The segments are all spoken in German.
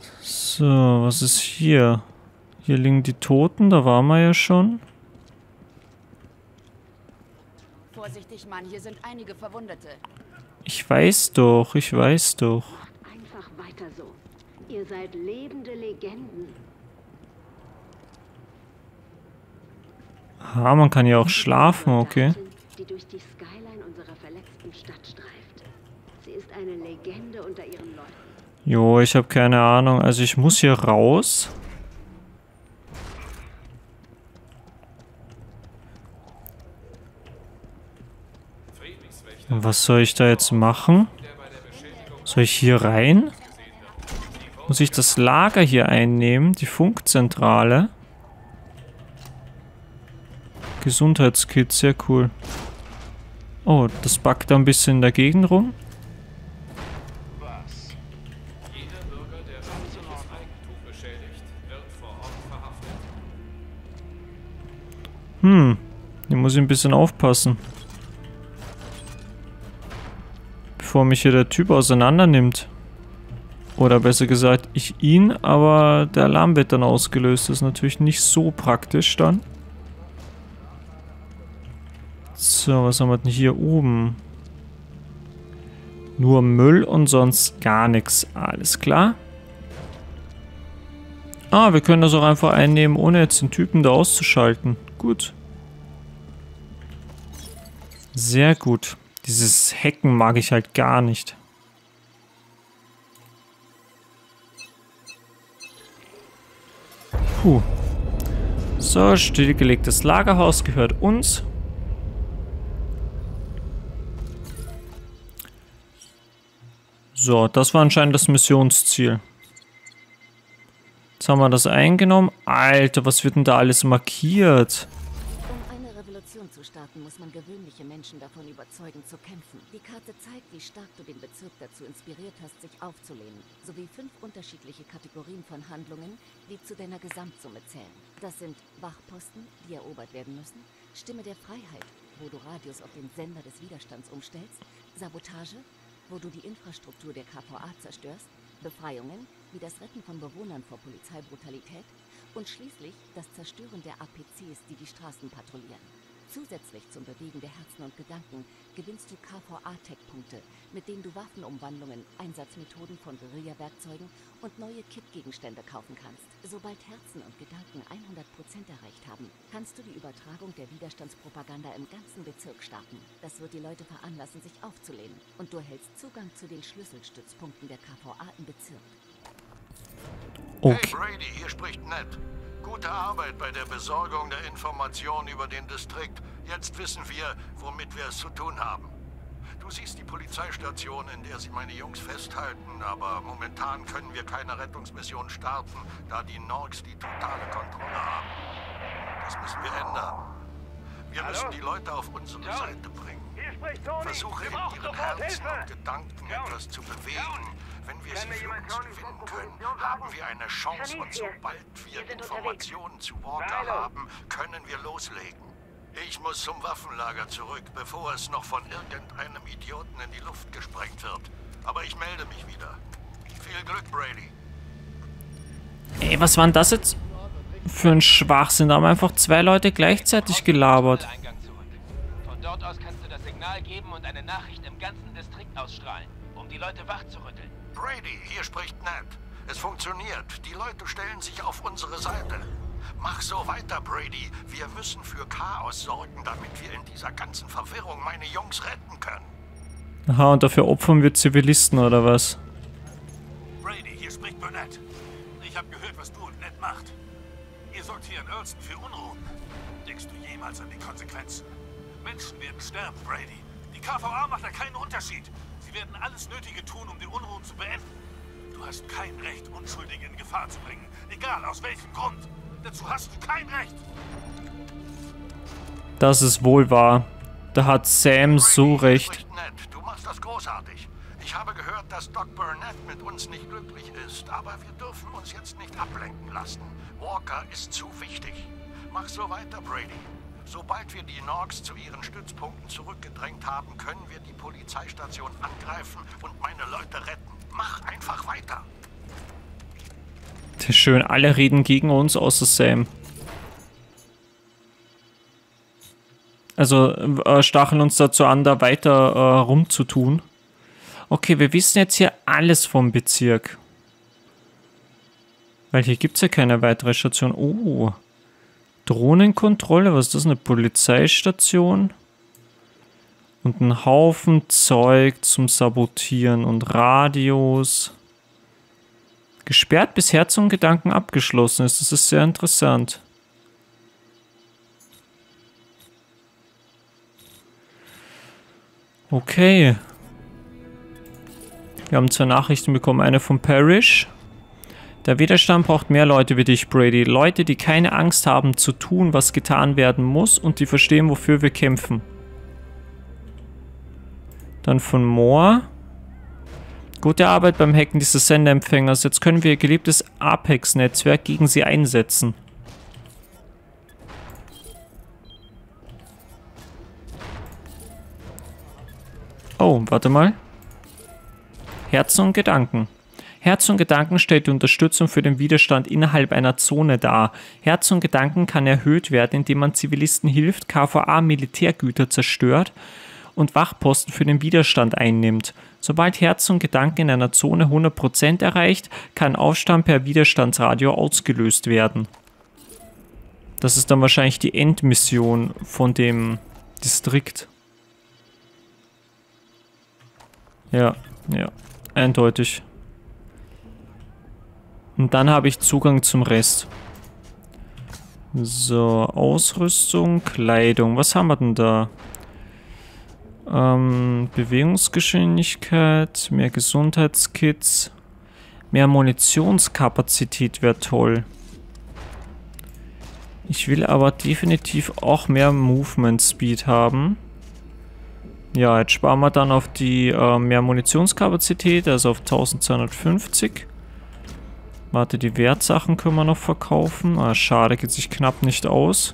So, was ist hier? Hier liegen die Toten, da waren wir ja schon. Vorsichtig, Mann, hier sind einige Verwundete. Ich weiß doch, ich weiß doch. Macht einfach weiter so. Ihr seid lebende Legenden. Ah, man kann ja auch schlafen, okay. Die durch die Skyline unserer verletzten Stadt streift. Sie ist eine Legende unter ihren Leuten. Jo, ich habe keine Ahnung. Also ich muss hier raus. Was soll ich da jetzt machen? Soll ich hier rein? Muss ich das Lager hier einnehmen? Die Funkzentrale? Gesundheitskit, sehr cool. Oh, das backt da ein bisschen in der Gegend rum. Hier muss ich ein bisschen aufpassen. Bevor mich hier der Typ auseinander nimmt. Oder besser gesagt, ich ihn, aber der Alarm wird dann ausgelöst. Das ist natürlich nicht so praktisch dann. So, was haben wir denn hier oben? Nur Müll und sonst gar nichts. Alles klar. Ah, wir können das auch einfach einnehmen, ohne jetzt den Typen da auszuschalten. Gut. Sehr gut. Dieses Hacken mag ich halt gar nicht. Puh. So, stillgelegtes Lagerhaus gehört uns. So, das war anscheinend das Missionsziel. Jetzt haben wir das eingenommen. Alter, was wird denn da alles markiert? Um eine Revolution zu starten, muss man gewöhnliche Menschen davon überzeugen, zu kämpfen. Die Karte zeigt, wie stark du den Bezirk dazu inspiriert hast, sich aufzulehnen, sowie 5 unterschiedliche Kategorien von Handlungen, die zu deiner Gesamtsumme zählen. Das sind Wachposten, die erobert werden müssen, Stimme der Freiheit, wo du Radius auf den Sender des Widerstands umstellst, Sabotage, wo du die Infrastruktur der KVA zerstörst, Befreiungen, wie das Retten von Bewohnern vor Polizeibrutalität und schließlich das Zerstören der APCs, die die Straßen patrouillieren. Zusätzlich zum Bewegen der Herzen und Gedanken gewinnst du KVA-Tech-Punkte, mit denen du Waffenumwandlungen, Einsatzmethoden von Guerilla-Werkzeugen und neue Kit-Gegenstände kaufen kannst. Sobald Herzen und Gedanken 100% erreicht haben, kannst du die Übertragung der Widerstandspropaganda im ganzen Bezirk starten. Das wird die Leute veranlassen, sich aufzulehnen. Und du erhältst Zugang zu den Schlüsselstützpunkten der KVA im Bezirk. Okay. Hey Brady, hier spricht Ned. Gute Arbeit bei der Besorgung der Informationen über den Distrikt. Jetzt wissen wir, womit wir es zu tun haben. Du siehst die Polizeistation, in der sie meine Jungs festhalten, aber momentan können wir keine Rettungsmission starten, da die Norks die totale Kontrolle haben. Das müssen wir ändern. Wir müssen die Leute auf unsere Seite bringen. Versuche in ihren Herzen und Gedanken etwas zu bewegen. Wenn wir sie für uns gewinnen können, haben wir eine Chance und sobald wir Informationen zu Walker haben, können wir loslegen. Ich muss zum Waffenlager zurück, bevor es noch von irgendeinem Idioten in die Luft gesprengt wird. Aber ich melde mich wieder. Viel Glück, Brady. Ey, was war denn das jetzt für ein Schwachsinn? Da haben einfach 2 Leute gleichzeitig gelabert. Von dort aus kannst du das Signal geben und eine Nachricht im ganzen Distrikt ausstrahlen, um die Leute wachzurütteln. Brady, hier spricht Ned. Es funktioniert. Die Leute stellen sich auf unsere Seite. Mach so weiter, Brady. Wir müssen für Chaos sorgen, damit wir in dieser ganzen Verwirrung meine Jungs retten können. Aha, und dafür opfern wir Zivilisten, oder was? Brady, hier spricht Burnett. Ich habe gehört, was du und Ned macht. Ihr sorgt hier in Earlston für Unruhen. Denkst du jemals an die Konsequenzen? Menschen werden sterben, Brady. Die KVA macht da keinen Unterschied. Sie werden alles Nötige tun, um die Unruhen zu beenden. Du hast kein Recht, Unschuldige in Gefahr zu bringen. Egal aus welchem Grund. Dazu hast du kein Recht. Das ist wohl wahr. Da hat Sam so recht. Ned, du machst das großartig. Ich habe gehört, dass Doc Burnett mit uns nicht glücklich ist, aber wir dürfen uns jetzt nicht ablenken lassen. Walker ist zu wichtig. Mach so weiter, Brady. Sobald wir die Norks zu ihren Stützpunkten zurückgedrängt haben, können wir die Polizeistation angreifen und meine Leute retten. Mach einfach weiter. Das ist schön, alle reden gegen uns, außer Sam. Also stacheln uns dazu an, da weiter rumzutun. Okay, wir wissen jetzt hier alles vom Bezirk. Weil hier gibt es ja keine weitere Station. Oh, Drohnenkontrolle, was ist das? Eine Polizeistation? Und ein Haufen Zeug zum Sabotieren und Radios. Gesperrt bis Herz und Gedanken abgeschlossen ist. Das ist sehr interessant. Okay. Wir haben 2 Nachrichten bekommen. Eine von Parrish. Der Widerstand braucht mehr Leute wie dich, Brady. Leute, die keine Angst haben zu tun, was getan werden muss und die verstehen, wofür wir kämpfen. Dann von Moore. Gute Arbeit beim Hacken dieses Senderempfängers. Jetzt können wir ihr geliebtes Apex-Netzwerk gegen sie einsetzen. Oh, warte mal. Herz und Gedanken. Herz und Gedanken stellt die Unterstützung für den Widerstand innerhalb einer Zone dar. Herz und Gedanken kann erhöht werden, indem man Zivilisten hilft, KVA-Militärgüter zerstört und Wachposten für den Widerstand einnimmt. Sobald Herz und Gedanken in einer Zone 100% erreicht, kann Aufstand per Widerstandsradio ausgelöst werden. Das ist dann wahrscheinlich die Endmission von dem Distrikt. Ja, eindeutig. Und dann habe ich Zugang zum Rest. So, Ausrüstung, Kleidung. Was haben wir denn da? Bewegungsgeschwindigkeit, mehr Gesundheitskits, mehr Munitionskapazität wäre toll. Ich will aber definitiv auch mehr Movement Speed haben. Ja, jetzt sparen wir dann auf die mehr Munitionskapazität, also auf 1250. Warte, die Wertsachen können wir noch verkaufen. Ah, schade, geht sich knapp nicht aus.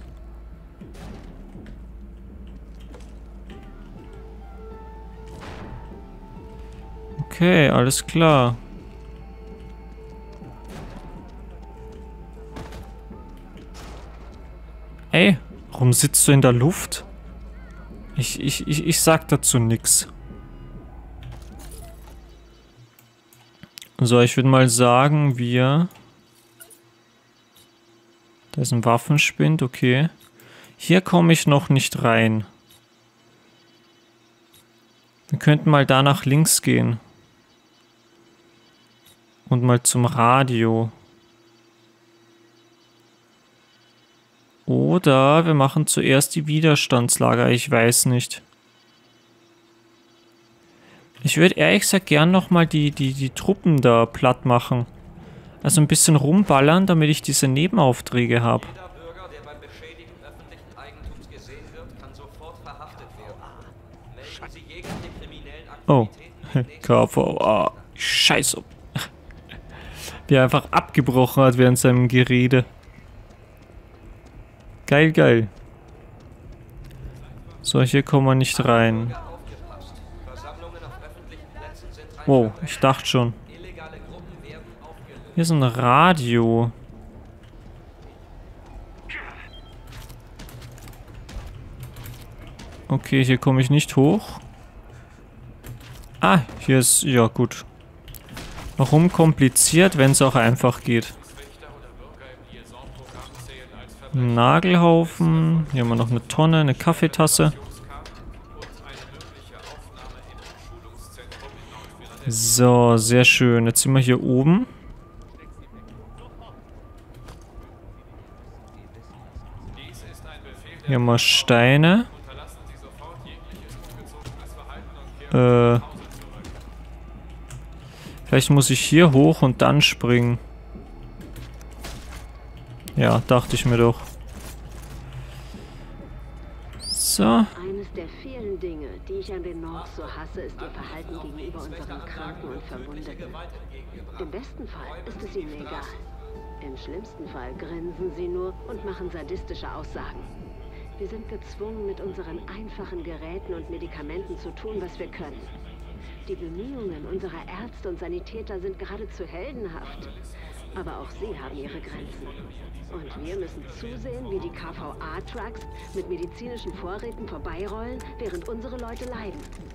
Okay, alles klar. Ey, warum sitzt du in der Luft? Ich sag dazu nix. So, ich würde mal sagen, da ist ein Waffenspind, okay. Hier komme ich noch nicht rein. Wir könnten mal da nach links gehen. Und mal zum Radio. Oder wir machen zuerst die Widerstandslager. Ich weiß nicht. Ich würde ehrlich gesagt gern nochmal die Truppen da platt machen. Also ein bisschen rumballern, damit ich diese Nebenaufträge habe. Jeder Bürger, der beim Beschädigen öffentlichen Eigentums gesehen wird, kann sofort verhaftet werden. Melden Sie jegliche kriminellen Aktivitäten. KVA. Scheiße. Wie er einfach abgebrochen hat während seinem Gerede. Geil, geil. So, hier kommen wir nicht rein. Wow, ich dachte schon. Hier ist ein Radio. Okay, hier komme ich nicht hoch. Ah, hier ist... Ja, gut. Warum kompliziert, wenn es auch einfach geht? Nagelhaufen. Hier haben wir noch eine Tonne, eine Kaffeetasse. So, sehr schön. Jetzt sind wir hier oben. Hier haben wir Steine. Vielleicht muss ich hier hoch und dann springen. Ja, dachte ich mir doch. So. Eines der vielen Dinge, die ich an den North so hasse, ist ihr Verhalten gegenüber unseren Kranken und Verwundeten. Im besten Fall ist es ihnen egal. Im schlimmsten Fall grinsen sie nur und machen sadistische Aussagen. Wir sind gezwungen, mit unseren einfachen Geräten und Medikamenten zu tun, was wir können. Die Bemühungen unserer Ärzte und Sanitäter sind geradezu heldenhaft. Aber auch sie haben ihre Grenzen. Und wir müssen zusehen, wie die KVA-Trucks mit medizinischen Vorräten vorbeirollen, während unsere Leute leiden.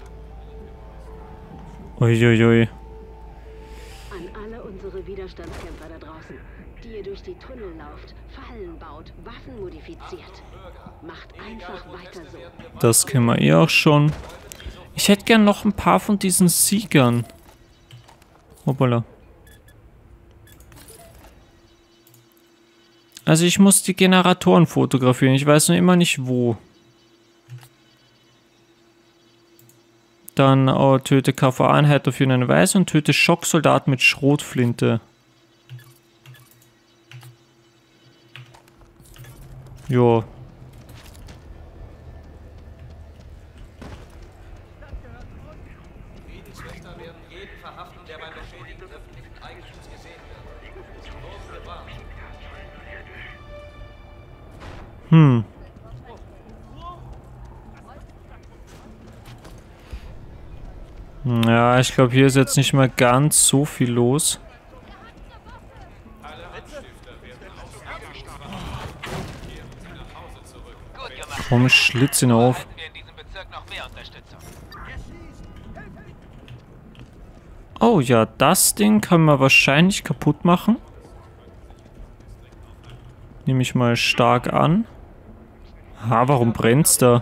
Uiuiui. An alle unsere Widerstandskämpfer da draußen, die ihr durch die Tunnel lauft, Fallen baut, Waffen modifiziert. Macht einfach weiter so. Das kennen wir eh auch schon. Ich hätte gern noch ein paar von diesen Siegern. Hoppala. Also ich muss die Generatoren fotografieren. Ich weiß nur immer nicht wo. Dann töte KV-Einheit auf eine Weise und töte Schocksoldat mit Schrotflinte. Jo. Friedenswächter werden jeden verhaften, der beim Beschädigen öffentlichen Eigentums gesehen wird. Sie wurden gewarnt. Ja, ich glaube, hier ist jetzt nicht mal ganz so viel los. Komm, schlitz ihn auf. Oh ja, das Ding kann man wahrscheinlich kaputt machen. Nehme ich mal stark an. Ah, warum brennt's da?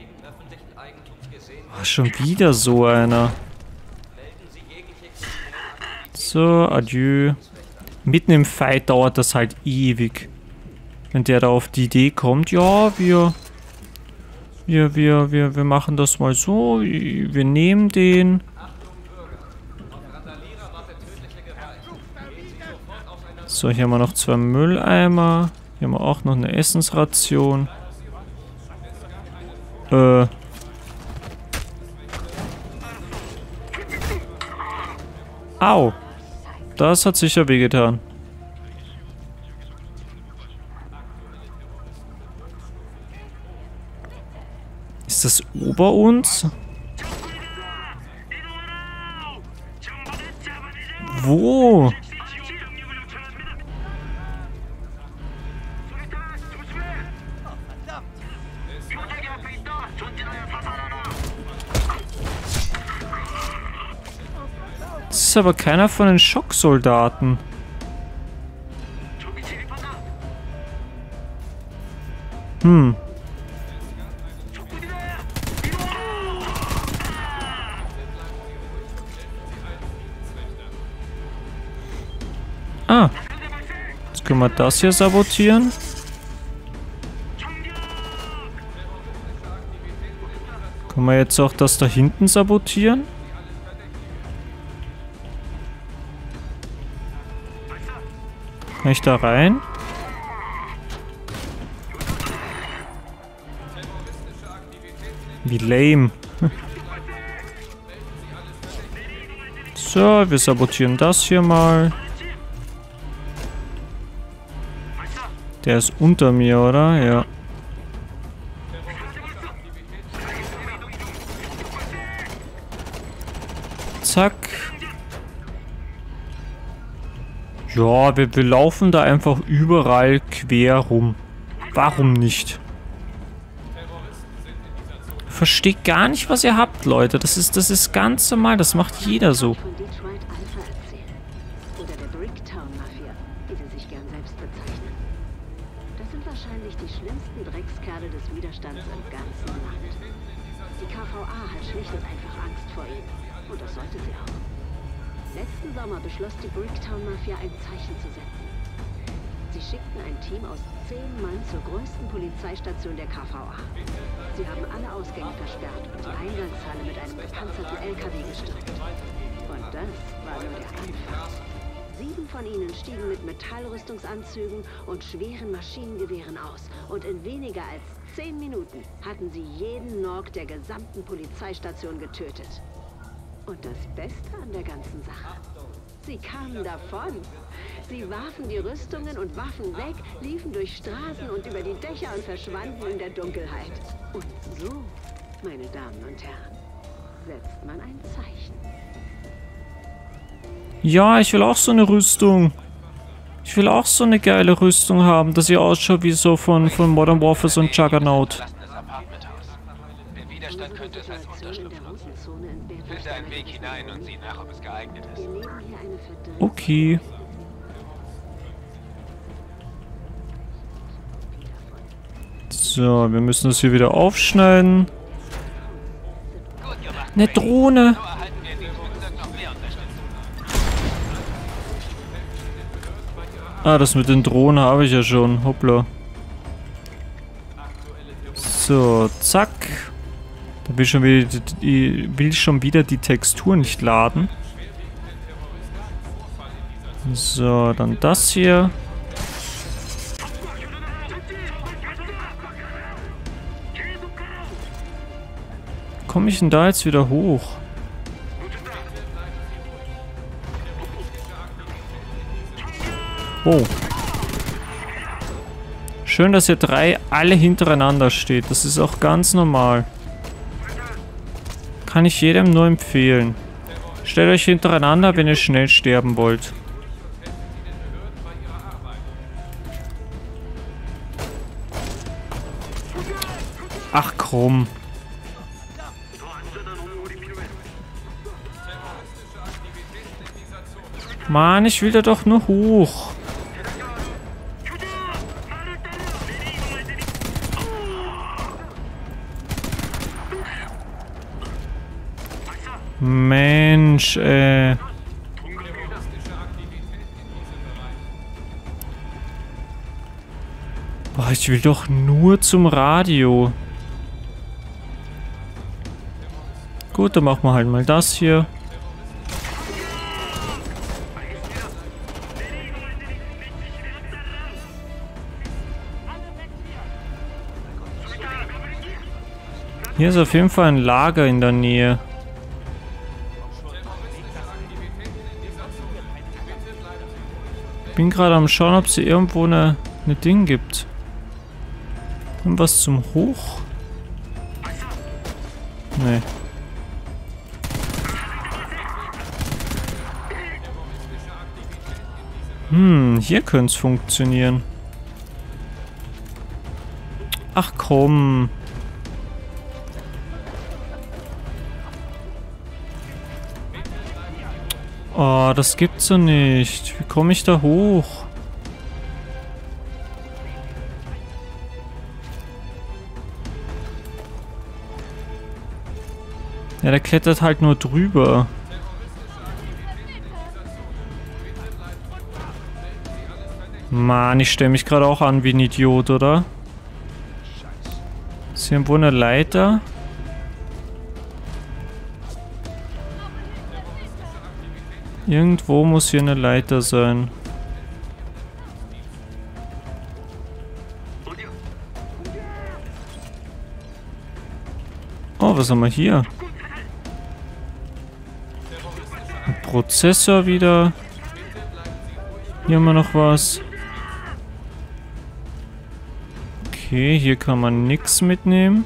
Oh, schon wieder so einer. So, adieu. Mitten im Fight dauert das halt ewig. Wenn der da auf die Idee kommt, ja, wir machen das mal so. Wir nehmen den. So, hier haben wir noch 2 Mülleimer. Hier haben wir auch noch eine Essensration. Au. Das hat sicher wehgetan. Ist das über uns? Wo? Das ist aber keiner von den Schocksoldaten. Ah. Jetzt können wir das hier sabotieren. Können wir jetzt auch das da hinten sabotieren? Kann ich da rein? Wie lame. So, wir sabotieren das hier mal. Der ist unter mir, oder? Ja. Zack. Ja, wir laufen da einfach überall quer rum. Warum nicht? Versteht gar nicht, was ihr habt, Leute. Das ist ganz normal. Das macht jeder so. Von Detroit Alpha erzählen. Oder der Bricktown-Mafia, wie sie sich gern selbst bezeichnen. Das sind wahrscheinlich die schlimmsten Dreckskerle des Widerstands im ganzen Land. Die KVA hat schlicht und einfach Angst vor ihnen. Und das sollte sie auch. Letzten Sommer beschloss die Bricktown-Mafia, ein Zeichen zu setzen. Sie schickten ein Team aus 10 Mann zur größten Polizeistation der KVA. Sie haben alle Ausgänge versperrt und die Eingangshalle mit einem gepanzerten LKW gestürmt. Und das war nur der Anfang. 7 von ihnen stiegen mit Metallrüstungsanzügen und schweren Maschinengewehren aus. Und in weniger als 10 Minuten hatten sie jeden Nork der gesamten Polizeistation getötet. Und das Beste an der ganzen Sache: sie kamen davon. Sie warfen die Rüstungen und Waffen weg, liefen durch Straßen und über die Dächer und verschwanden in der Dunkelheit. Und so, meine Damen und Herren, setzt man ein Zeichen. Ja, ich will auch so eine Rüstung. Ich will auch so eine geile Rüstung haben, dass sie ausschaut wie so von Modern Warfare, so ein Juggernaut. Verlassenes Apartmenthaus. Der Widerstand könnte es als Unterschlupf nutzen. Finde einen Weg hinein und sieh nach, ob es geeignet ist. Okay. So, wir müssen das hier wieder aufschneiden. Eine Drohne. So erhalten wir in diesem Bezirk noch mehr Unterstützung. Ah, das mit den Drohnen habe ich ja schon. Hoppla. So, zack. Da will schon wieder die Textur nicht laden. So, dann das hier. Komme ich denn da jetzt wieder hoch? Oh. Schön, dass ihr drei alle hintereinander steht. Das ist auch ganz normal. Kann ich jedem nur empfehlen. Stellt euch hintereinander, wenn ihr schnell sterben wollt. Ach komm. Mann, ich will da doch nur hoch. Mensch, Boah, ich will doch nur zum Radio. Gut, dann machen wir halt mal das hier. Hier ist auf jeden Fall ein Lager in der Nähe. Bin gerade am Schauen, ob es hier irgendwo eine Ding gibt. Irgendwas zum Hoch? Nee. Hier könnte es funktionieren. Ach komm. Oh, das gibt's doch nicht. Wie komme ich da hoch? Ja, der klettert halt nur drüber. Mann, ich stelle mich gerade auch an wie ein Idiot, oder? Ist hier irgendwo eine Leiter? Irgendwo muss hier eine Leiter sein. Oh, was haben wir hier? Ein Prozessor wieder. Hier haben wir noch was. Okay, hier kann man nichts mitnehmen.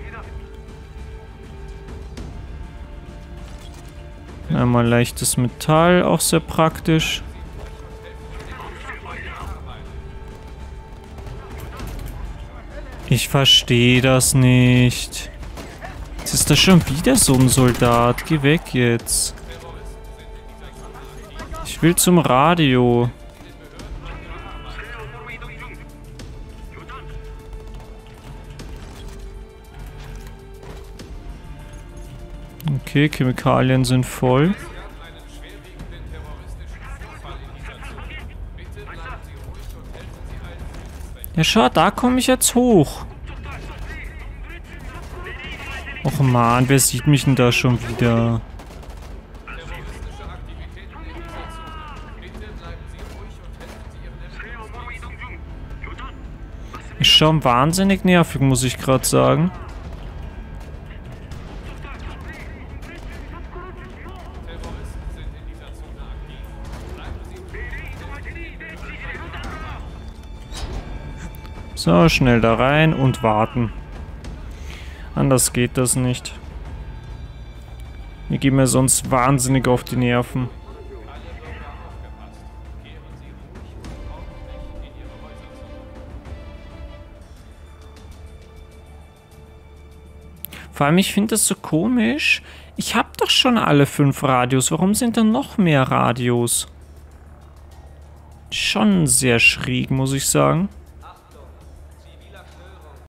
Einmal leichtes Metall, auch sehr praktisch. Ich verstehe das nicht. Jetzt ist da schon wieder so ein Soldat. Geh weg jetzt. Ich will zum Radio. Okay, Chemikalien sind voll. Ja, schau, da komme ich jetzt hoch. Och man, wer sieht mich denn da schon wieder? Ist schon wahnsinnig nervig, muss ich gerade sagen. So, schnell da rein und warten. Anders geht das nicht. Wir gehen mir sonst wahnsinnig auf die Nerven. Vor allem, ich finde das so komisch. Ich habe doch schon alle 5 Radios. Warum sind da noch mehr Radios? Schon sehr schräg, muss ich sagen.